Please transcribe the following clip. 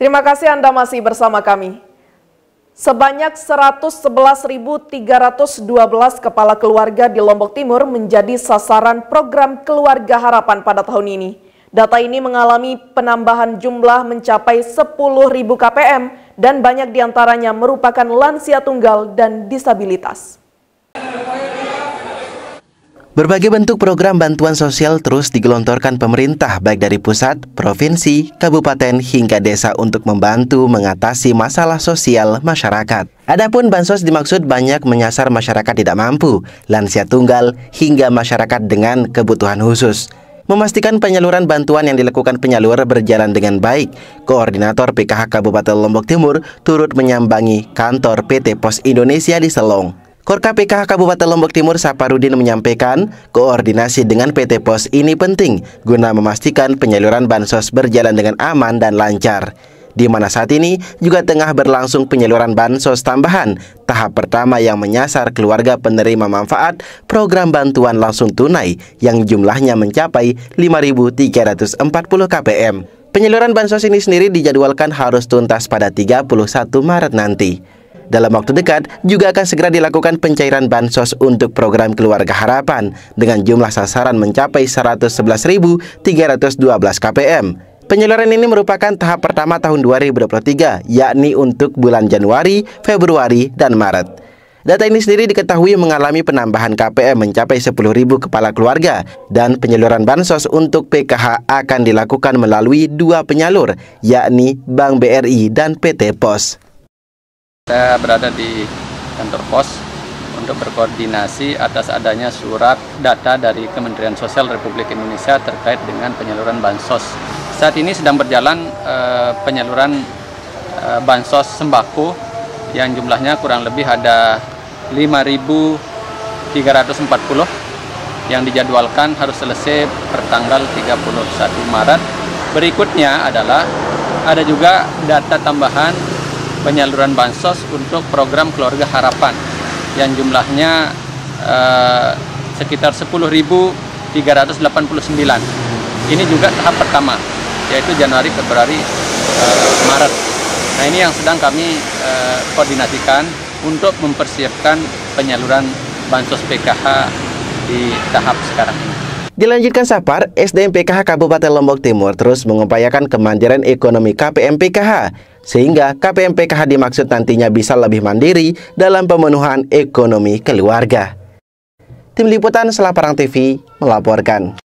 Terima kasih Anda masih bersama kami. Sebanyak 111.312 kepala keluarga di Lombok Timur menjadi sasaran program Keluarga Harapan pada tahun ini. Data ini mengalami penambahan jumlah mencapai 10.000 KPM dan banyak diantaranya merupakan lansia tunggal dan disabilitas. Berbagai bentuk program bantuan sosial terus digelontorkan pemerintah baik dari pusat, provinsi, kabupaten hingga desa untuk membantu mengatasi masalah sosial masyarakat. Adapun bansos dimaksud banyak menyasar masyarakat tidak mampu, lansia tunggal hingga masyarakat dengan kebutuhan khusus. Memastikan penyaluran bantuan yang dilakukan penyalur berjalan dengan baik, Koordinator PKH Kabupaten Lombok Timur turut menyambangi kantor PT Pos Indonesia di Selong. Korka PKH Kabupaten Lombok Timur Saparudin menyampaikan, koordinasi dengan PT Pos ini penting guna memastikan penyaluran bansos berjalan dengan aman dan lancar. Di mana saat ini juga tengah berlangsung penyaluran bansos tambahan tahap pertama yang menyasar keluarga penerima manfaat program bantuan langsung tunai yang jumlahnya mencapai 5.340 KPM. Penyaluran bansos ini sendiri dijadwalkan harus tuntas pada 31 Maret nanti. Dalam waktu dekat juga akan segera dilakukan pencairan bansos untuk program Keluarga Harapan dengan jumlah sasaran mencapai 111.312 KPM. Penyaluran ini merupakan tahap pertama tahun 2023, yakni untuk bulan Januari, Februari, dan Maret. Data ini sendiri diketahui mengalami penambahan KPM mencapai 10.000 kepala keluarga dan penyaluran bansos untuk PKH akan dilakukan melalui dua penyalur, yakni Bank BRI dan PT Pos. Saya berada di kantor pos untuk berkoordinasi atas adanya surat data dari Kementerian Sosial Republik Indonesia terkait dengan penyaluran bansos. Saat ini sedang berjalan penyaluran bansos sembako yang jumlahnya kurang lebih ada 5.340 yang dijadwalkan harus selesai per tanggal 31 Maret. Berikutnya adalah ada juga data tambahan penyaluran bansos untuk program Keluarga Harapan yang jumlahnya sekitar 10.389. Ini juga tahap pertama, yaitu Januari, Februari, Maret. Nah, ini yang sedang kami koordinasikan untuk mempersiapkan penyaluran bansos PKH di tahap sekarang ini. Dilanjutkan Sapar, SDM PKH Kabupaten Lombok Timur terus mengupayakan kemandirian ekonomi KPM PKH, sehingga KPM PKH dimaksud nantinya bisa lebih mandiri dalam pemenuhan ekonomi keluarga. Tim Liputan Selaparang TV melaporkan.